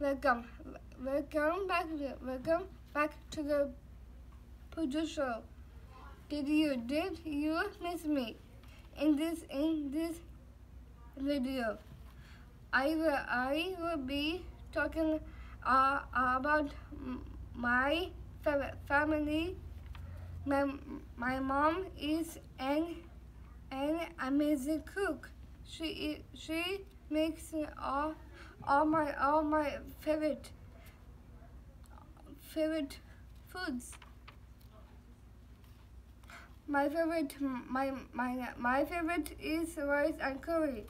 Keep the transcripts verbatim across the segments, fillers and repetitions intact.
welcome, welcome back, welcome back to the Pooja Show. Did you did you miss me in this in this video? I will I will be talking uh, about my fa family. My my mom is an an amazing cook. She she makes all all my all my favorite favorite foods. My favorite my my my favorite is rice and curry.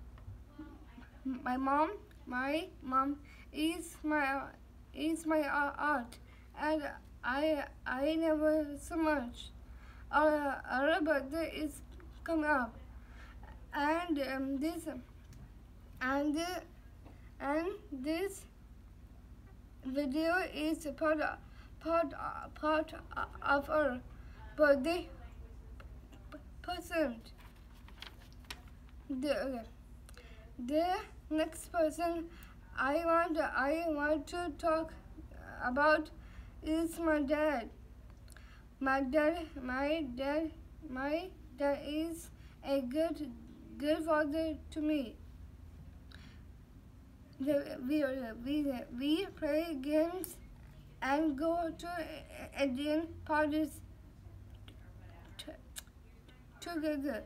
My mom my mom is my is my art, and I I never so much. Our our birthday is coming up, and um, this and uh, and this video is part part part of our birthday present. The the next person I want I want to talk about is my dad. My dad, my dad, my dad is a good, good father to me. We we we, we play games and go to Indian parties together.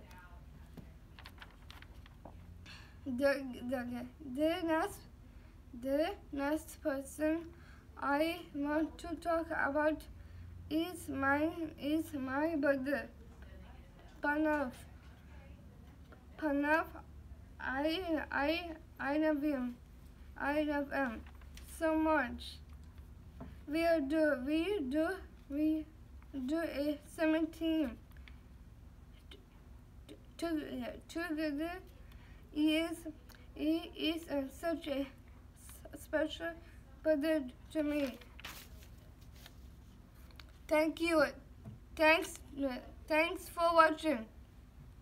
The the the next the next person I want to talk about is my is my brother, Pranav. Pranav, I I I love him. I love him so much. We do we do we do a swimming team together. He is he is uh, such a special brother to me. Thank you. Thanks. Thanks for watching.